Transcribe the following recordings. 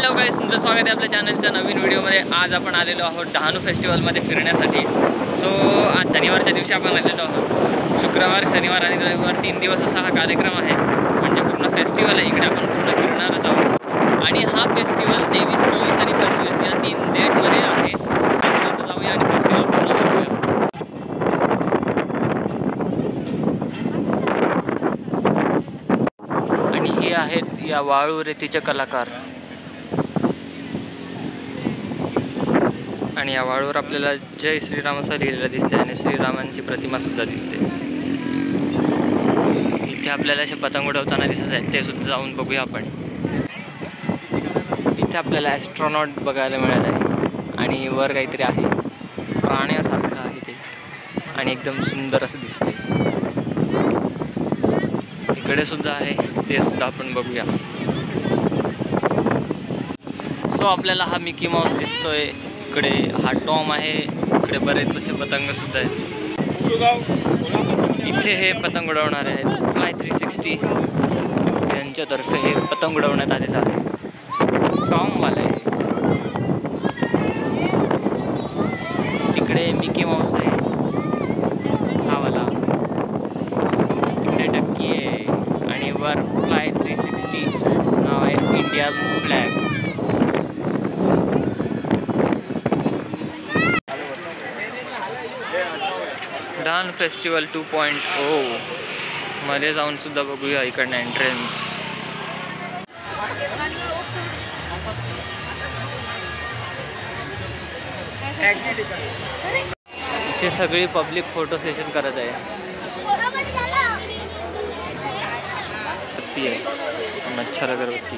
Hello गाईस, तुमचं स्वागत आहे आपल्या चॅनलच्या नवीन व्हिडिओमध्ये। आज आपण आलेलो आहोत डहाणू फेस्टिवलमध्ये फिरण्यासाठी। सो आज शनिवारच्या दिवशी आपण आलेलो आहोत। शुक्रवार, शनिवार आणि रविवार 3 दिवस असा हा कार्यक्रम आहे, म्हणजे पूर्ण फेस्टिवल आहे। इकडे आपण पूर्ण फिरणारच आहोत आणि हा फेस्टिवल 23, 24 आणि 25 या 3 डेटमध्ये आहे। आता जाऊया आणि फेस्टिवल पूर्ण बघूया। आणि हे आहेत या वाळू रेतीचे कलाकार। आणि या वाळूवर आपल्याला जय श्रीराम असं लिहिलेलं दिसते आणि श्रीरामांची प्रतिमा सुद्धा दिसते। इथे आपल्याला असे पतंग उडवताना दिसत आहेत, ते सुद्धा जाऊन बघूया आपण। इथे आपल्याला ॲस्ट्रॉनॉट बघायला मिळत आहे आणि वर काहीतरी आहे, प्राण्यासारखं आहे ते आणि एकदम सुंदर असं दिसते। इकडे सुद्धा आहे, ते सुद्धा आपण बघूया। सो आपल्याला हा मिकी माऊस दिसतोय, इकडे हा टॉम आहे, इकडे बरेच असे पतंग सुद्धा आहेत। इथे हे पतंग उडवणारे आहेत फ्लाय 360 यांच्यातर्फे हे पतंग उडवण्यात आलेलं आहे। टॉमवाला आहे, तिकडे मिकी माऊस आहे हा वाला, तिकडे डक्की आहे आणि वर फ्लाय 360 नाव आहे, इंडिया फ्लॅग। डहाणू फेस्टिवल 2.0 मध्ये जाऊन सुद्धा बघूया इकडनं एंट्रन्स। इथे सगळी पब्लिक फोटो सेशन करत आहे। अगरबत्ती आहे, मच्छर अगरबत्ती।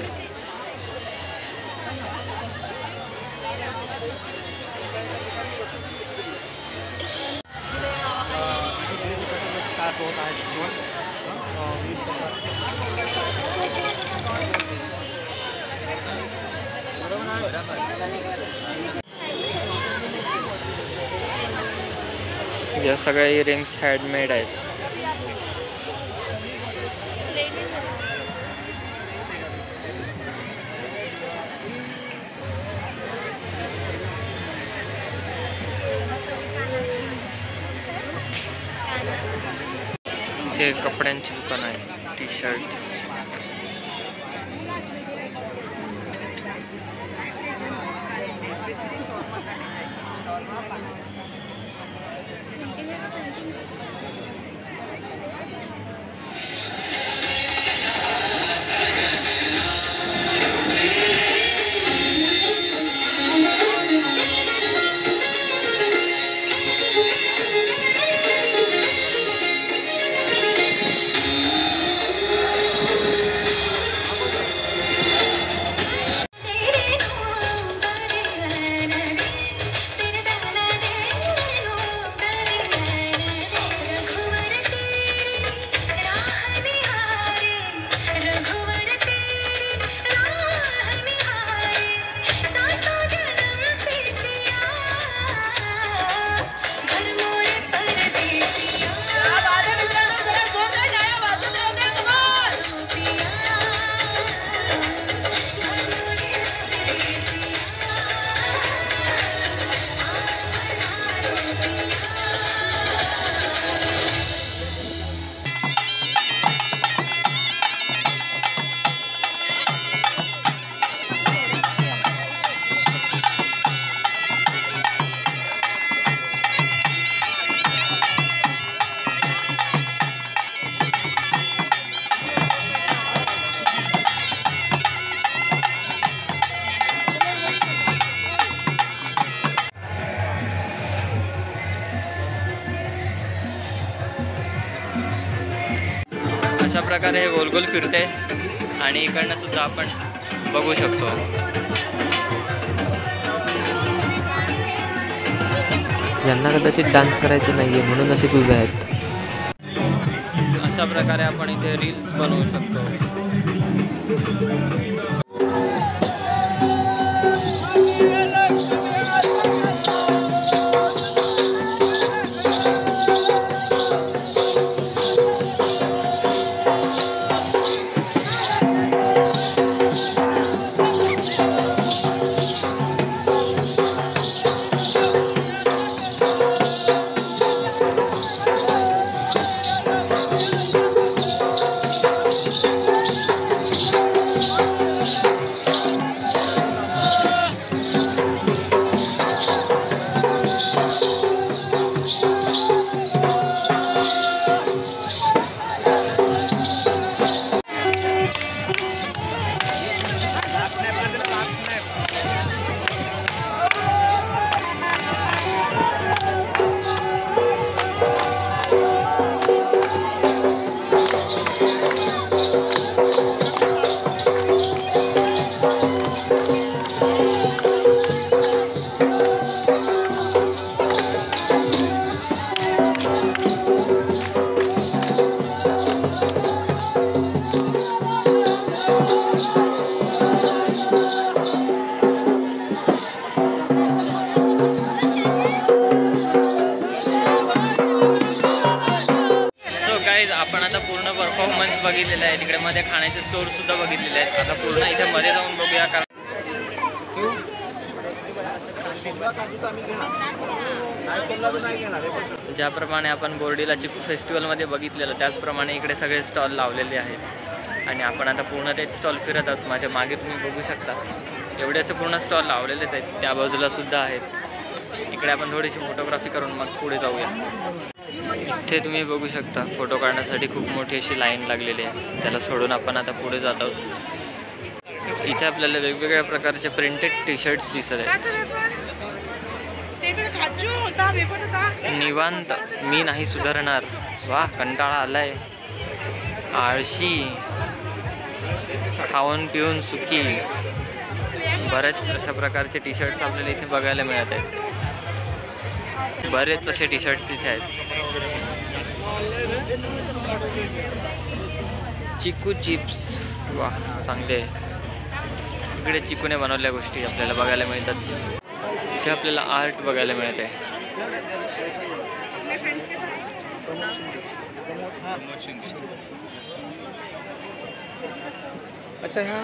या सगळ्या इयरिंग्स हँडमेड आहेत। इथे कपड्यांची दुकान आहे, टी शर्ट्स। अशा प्रकारे हे गोल गोल फिरते आणि इकडनं सुद्धा आपण बघू शकतो। यांना कदाचित डान्स करायचं नाहीये म्हणून असे उभे आहेत। अशा प्रकारे आपण इथे रील्स बनवू शकतो। आपण आता पूर्ण परफॉर्मन्स बघितलेला आहे. तिकडे मध्ये खाण्याचे स्टोर सुद्धा बघितलेले आहेत. आता पूर्ण इथे मध्ये जाऊन बघूया. कारण ज्याप्रमाणे आपण बोर्डीला चिकू फेस्टिवलमध्ये बघितलेलं त्याचप्रमाणे इकडे सगळे स्टॉल लावलेले आहेत आणि आपण आता पूर्ण ते स्टॉल फिरत आहोत. माझ्या मागे तुम्ही बघू शकता एवढे असे पूर्ण स्टॉल लावलेलेच आहेत. त्या बाजूला सुद्धा आहेत. इकडे आपण थोडीशी फोटोग्राफी करून मग पुढे जाऊया. इथे तुम्ही बघू शकता फोटो काढण्यासाठी खूप मोठी अशी लाईन लागलेली आहे. त्याला सोडून आपण आता पुढे जात आहोत. इथे आपल्याला वेगवेगळ्या प्रकारचे प्रिंटेड टी शर्ट्स दिसत आहेत. निवांत मी नाही सुधारणार. वा कंटाळा आलाय. आळशी खाऊन पिऊन सुखी. बरेच अशा प्रकारचे टी शर्ट्स आपल्याला इथे बघायला मिळत आहेत. बरेच असे टी शर्ट्स इथे आहेत. चिकू चिप्स वा चांगले. इकडे चिकूने बनवलेल्या गोष्टी आपल्याला बघायला मिळतात. इथे आपल्याला आर्ट बघायला मिळते. अच्छा ह्या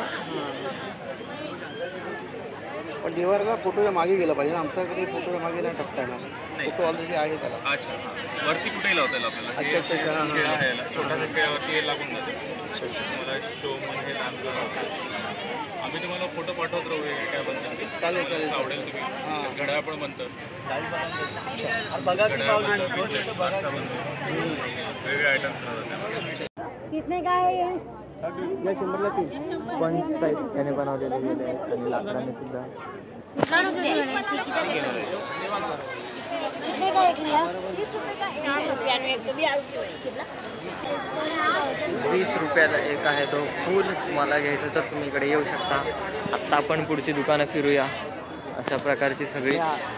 पण देवाला फोटोच्या मागे गेला पाहिजे. आमच्याकडे फोटोच्या मागे नाही टाकता येणार. फोटो ऑलरेडी आहे त्याला. अच्छा वरती कुठेही लावता येईल आपल्याला. अच्छा अच्छा अच्छा हां खेळ आहे ना छोट्या खेळावरती हे लागून जाते. मला शो मध्ये हे लहान करतो. आम्ही तुम्हाला फोटो पाठवत राहू काय बनतं. चालेल चालेल आवडेल तुम्ही. हां घड्याळ पण बनतं. बघा वेगवेगळे आयटम्स राहतात. कितने का है ये? या 100ला 3. पंच टाईप त्याने बनवलेले गेले आहेत आणि लाकडाने सुद्धा. कितने का एक लिया? 20 रुपये का. 50 रुपया में एक तो भी आलू कितना? 20 रुपयाला एक आहे तो. फुल तुम्हाला घ्यायचं तर तुम्ही इकडे येऊ शकता. आत्ता आपण पुढची दुकानं फिरूया. अशा प्रकारची सगळी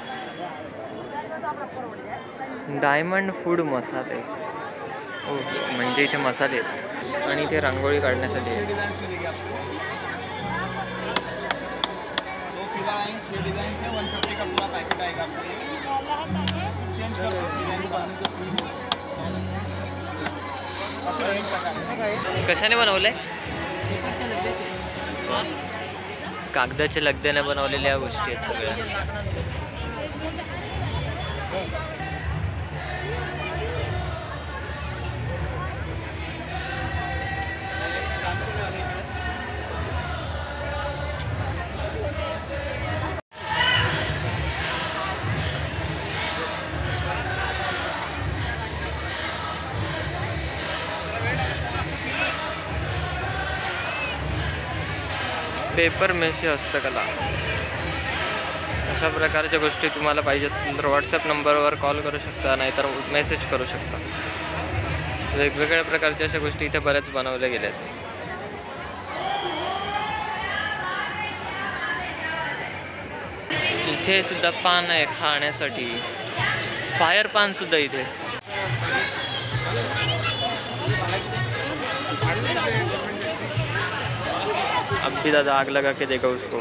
डायमंड फूड मसाले. हो म्हणजे इथे मसाले आहेत आणि इथे रांगोळी काढण्यासाठी कशाने बनवलंय? कागदाच्या लगद्याने बनवलेल्या गोष्टी आहेत सगळ्या. पेपर मेशी हस्तकला. अशा प्रकारच्या गोष्टी तुम्हाला पाहिजे असतील तर व्हॉट्सअप नंबरवर कॉल करू शकता, नाहीतर मेसेज करू शकता. वेगवेगळ्या प्रकारच्या अशा गोष्टी इथे बऱ्याच बनवल्या गेल्या आहेत. इथे सुद्धा पान आहे खाण्यासाठी. फायर पान सुद्धा इथे. अब भी दादा आग लगा के देखो उसको.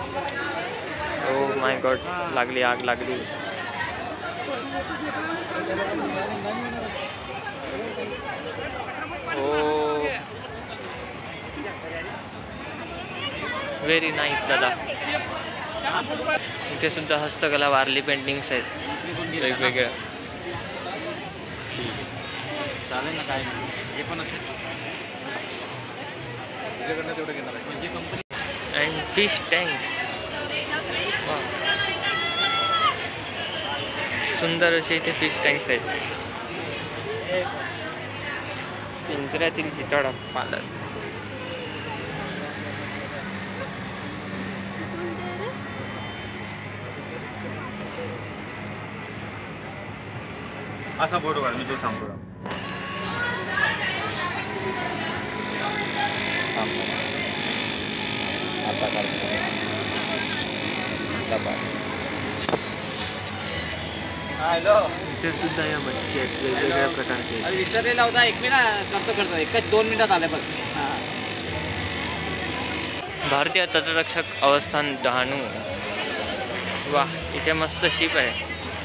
ओह माय गॉड, लागली आग लागली. ओ व्हेरी नाईस दादा. इथे सुद्धा हस्तकला वारली पेंटिंग्स आहेत वेगवेगळ्या. चालेल ना काय हे पण असेल. तेवढं घेणार आहे. And fish tanks. सुंदर असे इथे फिश टँक्स आहेत. पिंजऱ्यातील चितळा पालन. असा फोटो काढ, मी तो सांगतो. इथे सुद्धा या मच्छी आहेत वेगवेगळ्या प्रकारचे आहेत. विसरलेला होता. एक मिनिट करतो एकच 2 मिनिटात आले बघ. भारतीय तटरक्षक अवस्थान डहाणू. वा, इथे मस्त शिप आहे.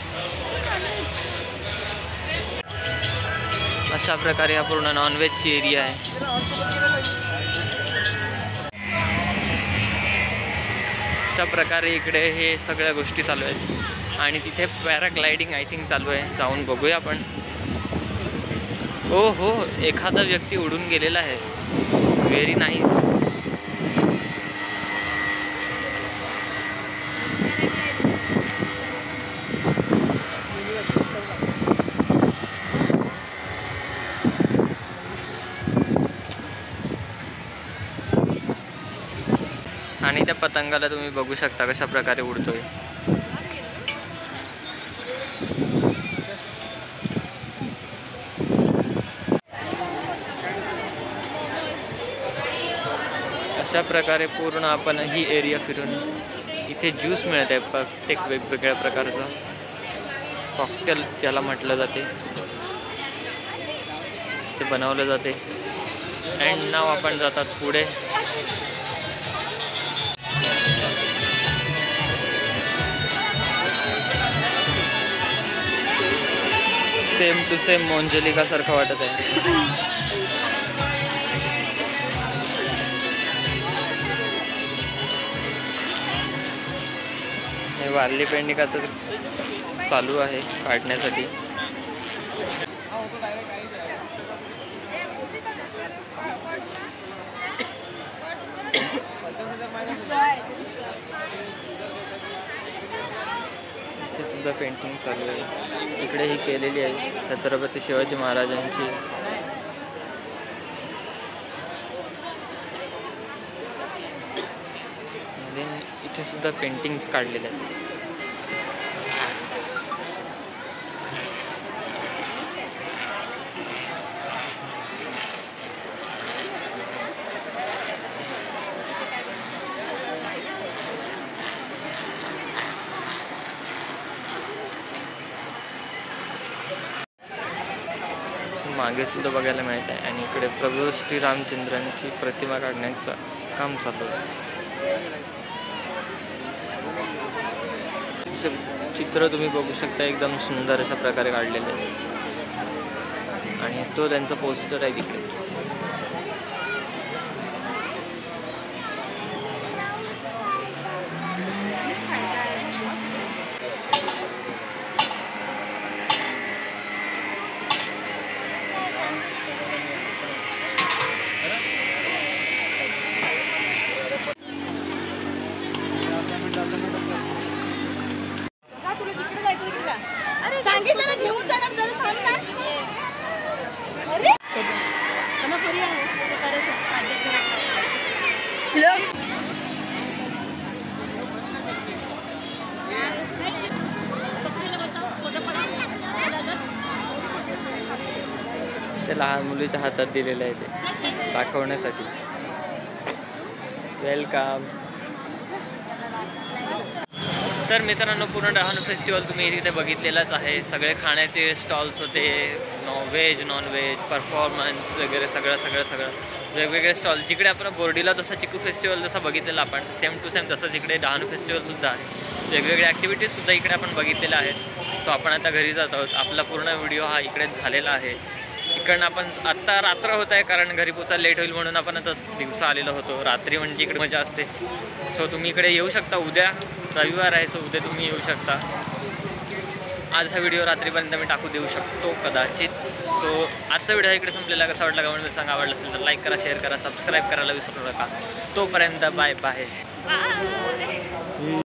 अशा प्रकारे हा पूर्ण नॉनव्हेजची एरिया आहे. अशा प्रकारे इकडे हे सगळ्या गोष्टी चालू आहेत आणि तिथे पॅराग्लायडिंग आय थिंक चालू आहे. जाऊन बघूया आपण. ओ हो, एखादा व्यक्ती उडून गेलेला आहे. Very nice. आणि त्या पतंगाला तुम्ही बघू शकता कशा प्रकारे उडतोय. अशा प्रकारे पूर्ण आपण ही एरिया फिरून इथे ज्यूस मिळत आहे प्रत्येक वेगवेगळ्या प्रकारचं. कॉकटेल त्याला म्हटलं जाते, ते बनवलं जाते. अँड नाव आपण जातात पुढे. सेम टू सेम मोंजलिका सारखं वाटत आहे. हे वारली पेंटिंग आता चालू आहे काढण्यासाठी. इथे सुद्धा पेंटिंग चालू आहे. इकडे ही केलेली आहे छत्रपती शिवाजी महाराजांची. इथे सुद्धा पेंटिंग्स काढलेले आहेत. मागे सुद्धा बघायला मिळत आहे. आणि इकडे प्रभू श्रीरामचंद्रांची प्रतिमा काढण्याचं काम चालू आहे. चित्र तुम्ही बघू शकता, एकदम सुंदर अशा प्रकारे काढलेलं आहे. आणि तो त्यांचा पोस्टर आहे तिकडे. सांगितलं घेऊन जाणार जरा थांब ना. अरे त्यांना फ्री आहे ते करायचं ते लहान मुलीच्या हातात दिलेलं आहे ते दाखवण्यासाठी. वेलकम. तर मित्रांनो, पूर्ण डहाणू फेस्टिवल तुम्ही तिथे बघितलेलाच आहे. सगळे खाण्याचे स्टॉल्स होते, व्हेज नॉन व्हेज परफॉर्मन्स वगैरे सगळं वेगवेगळे स्टॉल. जिकडे आपण बोर्डीला जसं चिकू फेस्टिवल जसं बघितलेलं आपण, सेम टू सेम तसंच इकडे डहाणू फेस्टिवलसुद्धा आहे. वेगवेगळ्या ॲक्टिव्हिटीजसुद्धा इकडे आपण बघितलेल्या आहेत. सो आपण आता घरी जात आहोत. आपला पूर्ण व्हिडिओ हा इकडेच झालेला आहे. इकडनं आपण आत्ता रात्र होत आहे, कारण घरी पोचायला लेट होईल म्हणून आपण आता दिवसा आलेलो होतो. रात्री म्हणजे इकडे मजा असते. सो तुम्ही इकडे येऊ शकता. उद्या रविवार आहे, सो उद्या तुम्ही येऊ शकता. आज हा व्हिडिओ रात्रीपर्यंत मी टाकू देऊ शकतो कदाचित. सो आजचा व्हिडिओ इकडे संपलेला. कसा वाटला कमेंटमध्ये सांगा. आवडला असेल तर लाईक करा, शेअर करा, सबस्क्राईब करायला विसरू नका. तोपर्यंत बाय बाय. बाय.